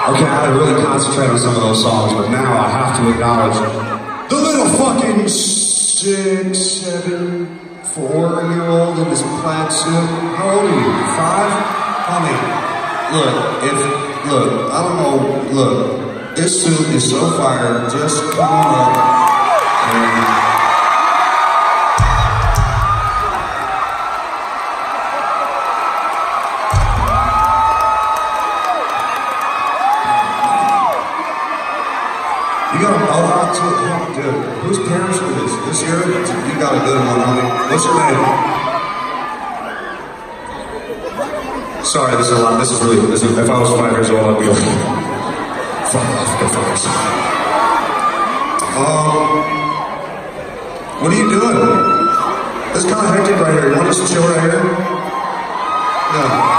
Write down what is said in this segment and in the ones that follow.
Okay, I had to really concentrate on some of those songs, but now I have to acknowledge the little fucking 6, 7, 4-year-old in this plaid suit. How old are you? 5? Honey, look, I don't know, look, this suit is so fire, just come on up and... You got a mohawk to it, dude. Whose parents are this? This year? You got a good one, honey. What's your name? Sorry, this is a lot. This is really. If I was 5 years old, I'd be like, fuck off, go fuck yourself. What are you doing? This is kind of hectic right here. You want us to chill right here? No.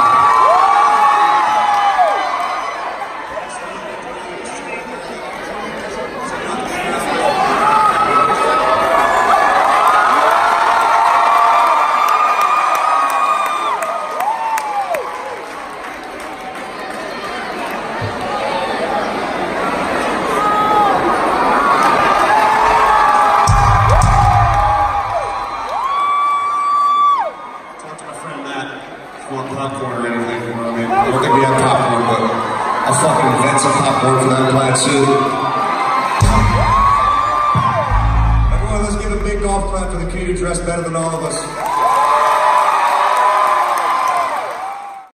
Popcorn or anything, you know what I mean? I don't think we have popcorn, but I'll fucking invent some popcorn for that plaid suit. Everyone, let's give a big golf clap for the kid who dressed better than all of us.